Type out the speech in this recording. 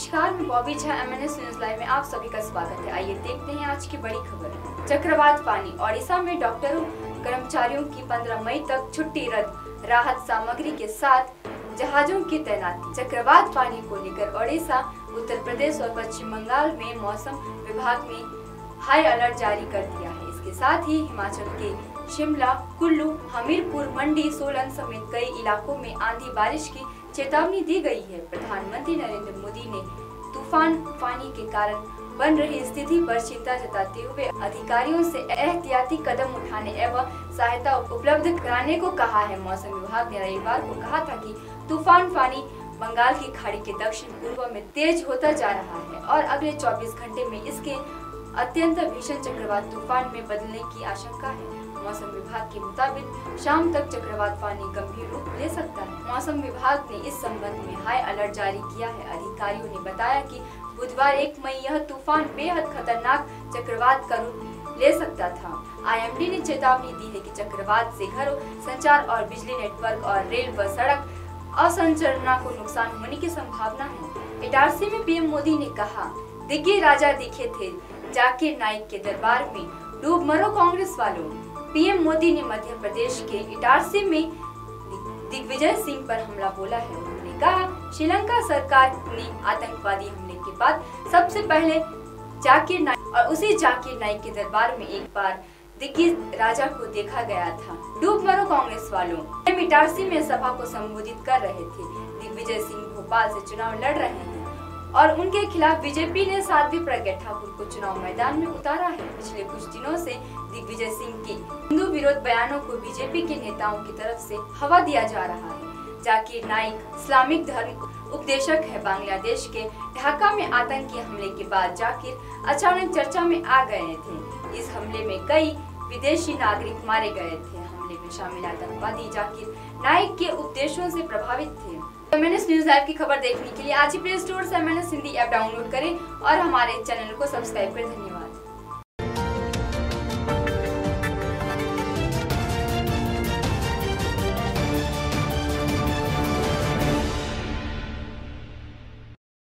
नमस्कार, मैं Bobby Jha MNS news live में आप सभी का स्वागत है। आइए देखते हैं आज की बड़ी खबर। चक्रवात फानी, ओडिशा में डॉक्टरों कर्मचारियों की 15 मई तक छुट्टी रद्द, राहत सामग्री के साथ जहाजों की तैनाती। चक्रवात फानी को लेकर ओडिशा, उत्तर प्रदेश और पश्चिम बंगाल में मौसम विभाग ने हाई अलर्ट जारी कर दिया है। इसके साथ ही हिमाचल के शिमला, कुल्लू, हमीरपुर, मंडी, सोलन समेत कई इलाकों में आंधी बारिश की चेतावनी दी गई है। प्रधानमंत्री नरेंद्र मोदी ने तूफान फानी के कारण बन रही स्थिति पर चिंता जताते हुए अधिकारियों से एहतियाती कदम उठाने एवं सहायता उपलब्ध कराने को कहा है। मौसम विभाग ने रविवार को कहा था कि तूफान फानी बंगाल की खाड़ी के दक्षिण पूर्व में तेज होता जा रहा है और अगले 24 घंटे में इसके अत्यंत भीषण चक्रवात तूफान में बदलने की आशंका है। मौसम विभाग के मुताबिक शाम तक चक्रवात फानी गंभीर रूप ले सकता है। मौसम विभाग ने इस संबंध में हाई अलर्ट जारी किया है। अधिकारियों ने बताया कि बुधवार 1 मई यह तूफान बेहद खतरनाक चक्रवात का रूप ले सकता था। IMD ने चेतावनी दी है कि चक्रवात से घरों, संचार और बिजली नेटवर्क और रेल व सड़क अवसंरचना को नुकसान होने की संभावना है। इटारसी में PM मोदी ने कहा, दिग्गे राजा दिखे थे, जाकिर नाइक के दरबार में डूब मरो कांग्रेस वालों। PM मोदी ने मध्य प्रदेश के इटारसी में दिग्विजय सिंह पर हमला बोला है। उन्होंने कहा, श्रीलंका सरकार ने आतंकवादी हमले के बाद सबसे पहले जाकिर नाइक और उसी जाकिर नाइक के दरबार में एक बार दिग्गी राजा को देखा गया था। डूब मरो कांग्रेस वालों। हम इटारसी में सभा को संबोधित कर रहे थे। दिग्विजय सिंह भोपाल से चुनाव लड़ रहे हैं और उनके खिलाफ बीजेपी ने साध्वी प्रज्ञा ठाकुर को चुनाव मैदान में उतारा है। पिछले कुछ दिनों से दिग्विजय सिंह के हिंदू विरोध बयानों को बीजेपी के नेताओं की तरफ से हवा दिया जा रहा है। जाकिर नाइक इस्लामिक धर्म उपदेशक है। बांग्लादेश के ढाका में आतंकी हमले के बाद जाकिर अचानक चर्चा में आ गए थे। इस हमले में कई विदेशी नागरिक मारे गए थे। हमले में शामिल आतंकवादी जाकिर नाइक के उपदेशों से प्रभावित थे। MNS न्यूज लाइव की खबर देखने के लिए आज ही प्ले स्टोर से MNS हिंदी ऐप डाउनलोड करें और हमारे चैनल को सब्सक्राइब करें। धन्यवाद।